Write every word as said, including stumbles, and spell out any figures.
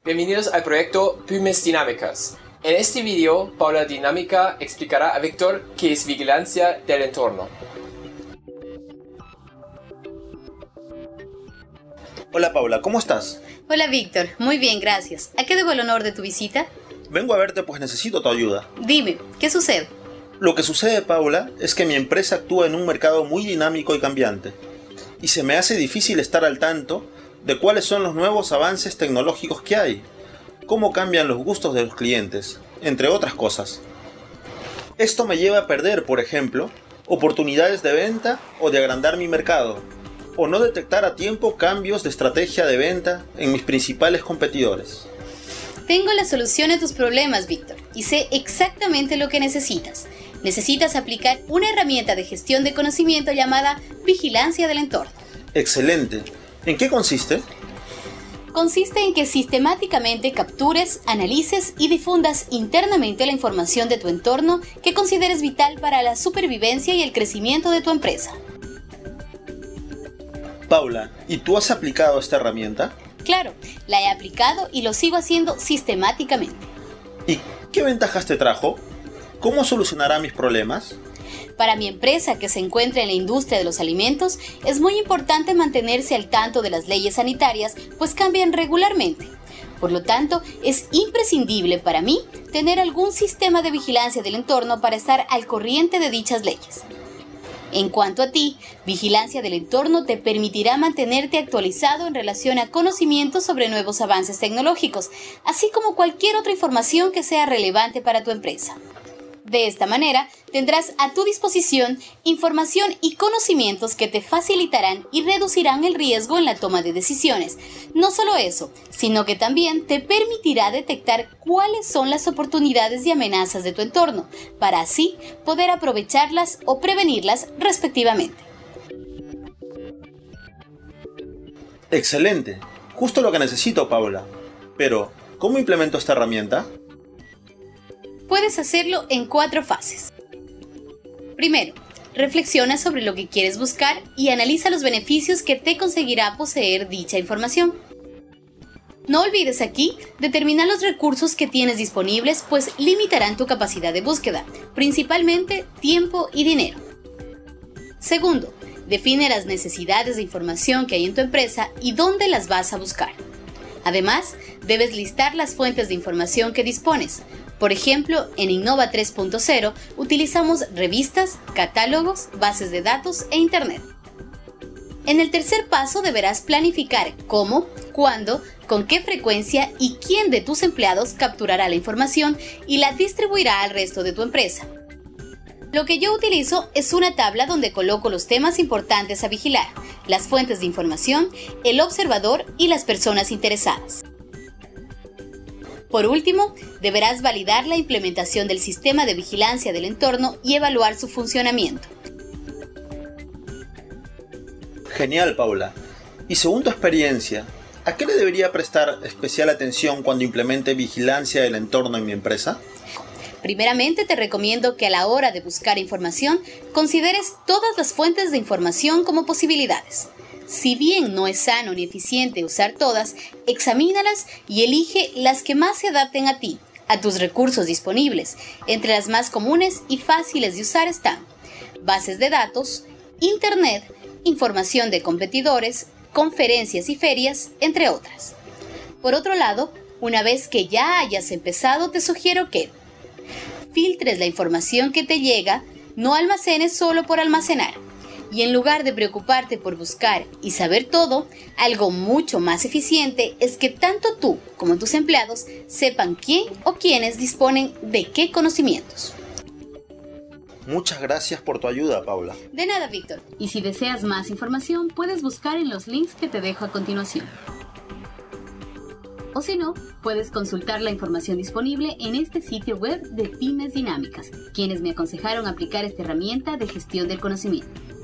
Bienvenidos al proyecto Pymes Dinámicas. En este video, Paula Dinámica explicará a Víctor qué es vigilancia del entorno. Hola Paula, ¿cómo estás? Hola Víctor, muy bien, gracias. ¿A qué debo el honor de tu visita? Vengo a verte pues necesito tu ayuda. Dime, ¿qué sucede? Lo que sucede, Paula, es que mi empresa actúa en un mercado muy dinámico y cambiante. Y se me hace difícil estar al tanto de cuáles son los nuevos avances tecnológicos que hay, cómo cambian los gustos de los clientes, entre otras cosas. Esto me lleva a perder, por ejemplo, oportunidades de venta o de agrandar mi mercado, o no detectar a tiempo cambios de estrategia de venta en mis principales competidores. Tengo la solución a tus problemas, Víctor, y sé exactamente lo que necesitas. Necesitas aplicar una herramienta de gestión de conocimiento llamada vigilancia del entorno. Excelente. ¿En qué consiste? Consiste en que sistemáticamente captures, analices y difundas internamente la información de tu entorno que consideres vital para la supervivencia y el crecimiento de tu empresa. Paula, ¿y tú has aplicado esta herramienta? Claro, la he aplicado y lo sigo haciendo sistemáticamente. ¿Y qué ventajas te trajo? ¿Cómo solucionará mis problemas? Para mi empresa, que se encuentra en la industria de los alimentos, es muy importante mantenerse al tanto de las leyes sanitarias, pues cambian regularmente. Por lo tanto, es imprescindible para mí tener algún sistema de vigilancia del entorno para estar al corriente de dichas leyes. En cuanto a ti, vigilancia del entorno te permitirá mantenerte actualizado en relación a conocimientos sobre nuevos avances tecnológicos, así como cualquier otra información que sea relevante para tu empresa. De esta manera, tendrás a tu disposición información y conocimientos que te facilitarán y reducirán el riesgo en la toma de decisiones. No solo eso, sino que también te permitirá detectar cuáles son las oportunidades y amenazas de tu entorno, para así poder aprovecharlas o prevenirlas respectivamente. Excelente. Justo lo que necesito, Paula. Pero, ¿cómo implemento esta herramienta? Puedes hacerlo en cuatro fases. Primero, reflexiona sobre lo que quieres buscar y analiza los beneficios que te conseguirá poseer dicha información. No olvides aquí determinar los recursos que tienes disponibles, pues limitarán tu capacidad de búsqueda, principalmente tiempo y dinero. Segundo, define las necesidades de información que hay en tu empresa y dónde las vas a buscar. Además, debes listar las fuentes de información que dispones. Por ejemplo, en Innova tres punto cero utilizamos revistas, catálogos, bases de datos e Internet. En el tercer paso deberás planificar cómo, cuándo, con qué frecuencia y quién de tus empleados capturará la información y la distribuirá al resto de tu empresa. Lo que yo utilizo es una tabla donde coloco los temas importantes a vigilar, las fuentes de información, el observador y las personas interesadas. Por último, deberás validar la implementación del sistema de vigilancia del entorno y evaluar su funcionamiento. Genial, Paula. Y según tu experiencia, ¿a qué le debería prestar especial atención cuando implemente vigilancia del entorno en mi empresa? Primeramente, te recomiendo que a la hora de buscar información, consideres todas las fuentes de información como posibilidades. Si bien no es sano ni eficiente usar todas, examínalas y elige las que más se adapten a ti, a tus recursos disponibles. Entre las más comunes y fáciles de usar están bases de datos, Internet, información de competidores, conferencias y ferias, entre otras. Por otro lado, una vez que ya hayas empezado, te sugiero que filtres la información que te llega, no almacenes solo por almacenar. Y en lugar de preocuparte por buscar y saber todo, algo mucho más eficiente es que tanto tú como tus empleados sepan quién o quiénes disponen de qué conocimientos. Muchas gracias por tu ayuda, Paula. De nada, Víctor. Y si deseas más información, puedes buscar en los links que te dejo a continuación. O si no, puedes consultar la información disponible en este sitio web de Pymes Dinámicas, quienes me aconsejaron aplicar esta herramienta de gestión del conocimiento.